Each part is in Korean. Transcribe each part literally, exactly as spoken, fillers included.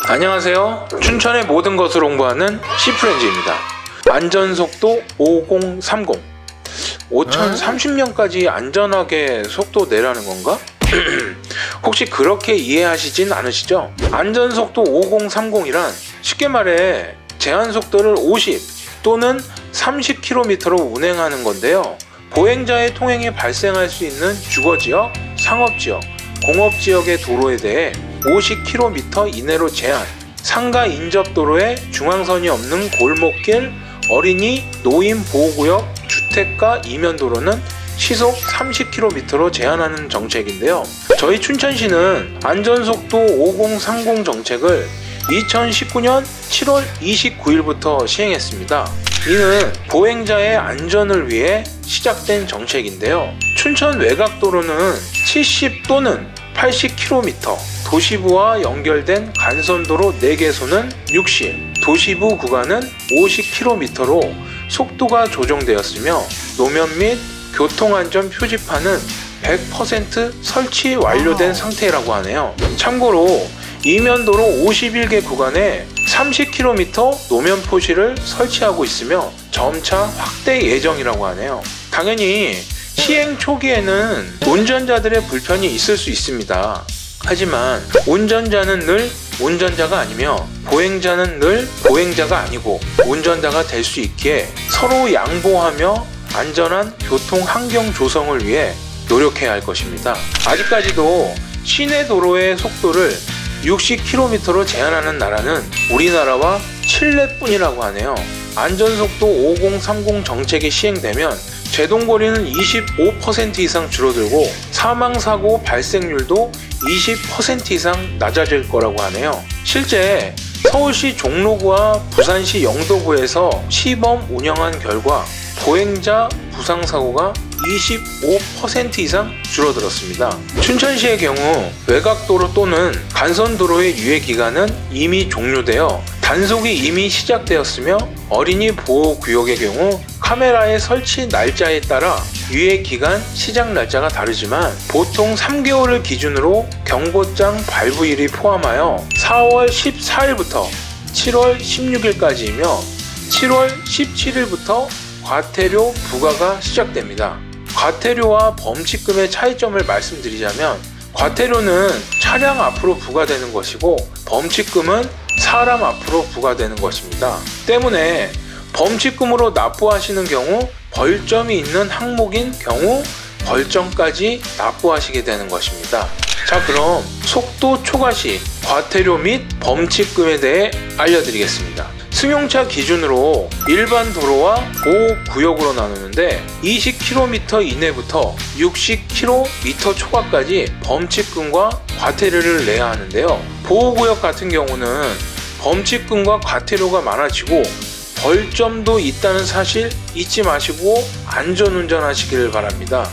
안녕하세요. 춘천의 모든 것을 홍보하는 C프렌즈입니다. 안전속도 오공삼공. 오천삼십 년까지 안전하게 속도 내라는 건가? 혹시 그렇게 이해하시진 않으시죠? 안전속도 오공삼공이란 쉽게 말해 제한속도를 오십 또는 삼십 킬로미터로 운행하는 건데요. 보행자의 통행이 발생할 수 있는 주거지역, 상업지역, 공업지역의 도로에 대해 오십 킬로미터 이내로 제한, 상가 인접도로에 중앙선이 없는 골목길, 어린이, 노인 보호구역, 주택가 이면도로는 시속 삼십 킬로미터로 제한하는 정책인데요. 저희 춘천시는 안전속도 오공삼공 정책을 이천십구 년 칠월 이십구일부터 시행했습니다. 이는 보행자의 안전을 위해 시작된 정책인데요. 춘천 외곽도로는 칠십 또는 팔십 킬로미터, 도시부와 연결된 간선도로 네 개소는 육십, 도시부 구간은 오십 킬로미터로 속도가 조정되었으며 노면 및 교통안전 표지판은 백 퍼센트 설치 완료된 상태라고 하네요. 참고로 이면도로 오십일 개 구간에 삼십 킬로미터 노면 표시를 설치하고 있으며 점차 확대 예정이라고 하네요. 당연히 시행 초기에는 운전자들의 불편이 있을 수 있습니다. 하지만 운전자는 늘 운전자가 아니며 보행자는 늘 보행자가 아니고 운전자가 될 수 있기에 서로 양보하며 안전한 교통 환경 조성을 위해 노력해야 할 것입니다. 아직까지도 시내 도로의 속도를 육십 킬로미터로 제한하는 나라는 우리나라와 칠레뿐이라고 하네요. 안전속도 오공삼공 정책이 시행되면 제동거리는 이십오 퍼센트 이상 줄어들고 사망사고 발생률도 이십 퍼센트 이상 낮아질 거라고 하네요. 실제 서울시 종로구와 부산시 영도구에서 시범 운영한 결과 보행자 부상사고가 이십오 퍼센트 이상 줄어들었습니다. 춘천시의 경우 외곽도로 또는 간선도로의 유예기간은 이미 종료되어 단속이 이미 시작되었으며 어린이 보호구역의 경우 카메라의 설치 날짜에 따라 유예기간 시작 날짜가 다르지만 보통 삼 개월을 기준으로 경고장 발부일이 포함하여 사월 십사일부터 칠월 십육일까지이며 칠월 십칠일부터 과태료 부과가 시작됩니다. 과태료와 범칙금의 차이점을 말씀드리자면 과태료는 차량 앞으로 부과되는 것이고 범칙금은 사람 앞으로 부과되는 것입니다. 때문에 범칙금으로 납부하시는 경우 벌점이 있는 항목인 경우 벌점까지 납부하시게 되는 것입니다. 자, 그럼 속도 초과 시 과태료 및 범칙금에 대해 알려드리겠습니다. 승용차 기준으로 일반 도로와 보호구역으로 나누는데 이십 킬로미터 이내부터 육십 킬로미터 초과까지 범칙금과 과태료를 내야 하는데요. 보호구역 같은 경우는 범칙금과 과태료가 많아지고 벌점도 있다는 사실 잊지 마시고 안전운전 하시길 바랍니다.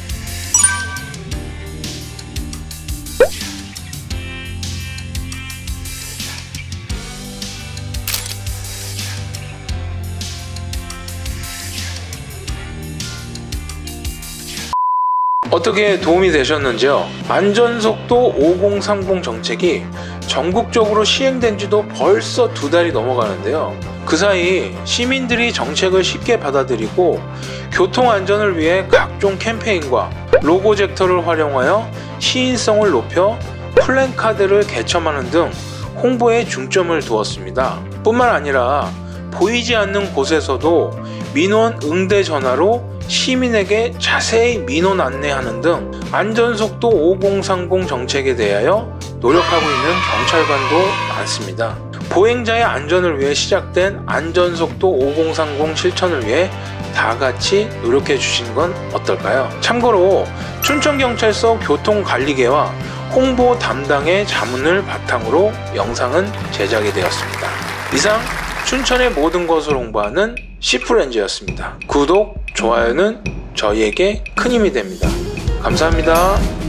어떻게 도움이 되셨는지요? 안전속도 오공삼공 정책이 전국적으로 시행된 지도 벌써 두 달이 넘어가는데요. 그 사이 시민들이 정책을 쉽게 받아들이고 교통안전을 위해 각종 캠페인과 로고젝터를 활용하여 시인성을 높여 플랜카드를 개첨하는 등 홍보에 중점을 두었습니다. 뿐만 아니라 보이지 않는 곳에서도 민원 응대 전화로 시민에게 자세히 민원 안내하는 등 안전속도 오공삼공 정책에 대하여 노력하고 있는 경찰관도 많습니다. 보행자의 안전을 위해 시작된 안전속도 오공삼공 실천을 위해 다 같이 노력해 주시는 건 어떨까요? 참고로 춘천경찰서 교통관리계와 홍보 담당의 자문을 바탕으로 영상은 제작이 되었습니다. 이상 춘천의 모든 것을 홍보하는 C프렌즈였습니다. 구독, 좋아요는 저희에게 큰 힘이 됩니다. 감사합니다.